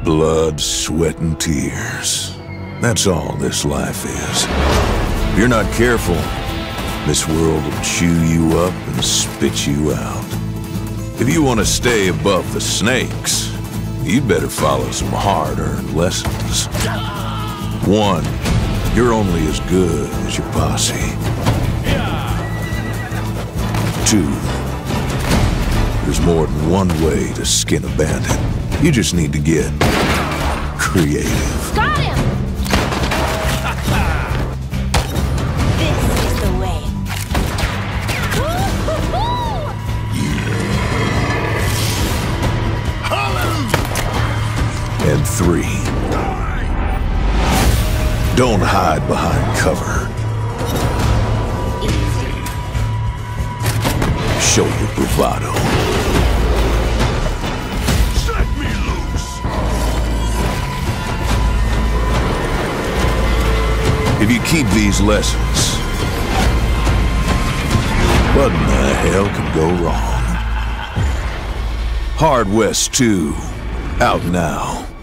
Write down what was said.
Blood, sweat, and tears. That's all this life is. If you're not careful, this world will chew you up and spit you out. If you want to stay above the snakes, you'd better follow some hard-earned lessons. 1, you're only as good as your posse. 2, there's more than one way to skin a bandit. You just need to get creative. Got him! This is the way. And 3, don't hide behind cover. Show your bravado. Set me loose! If you keep these lessons, what in the hell can go wrong? Hard West 2, out now.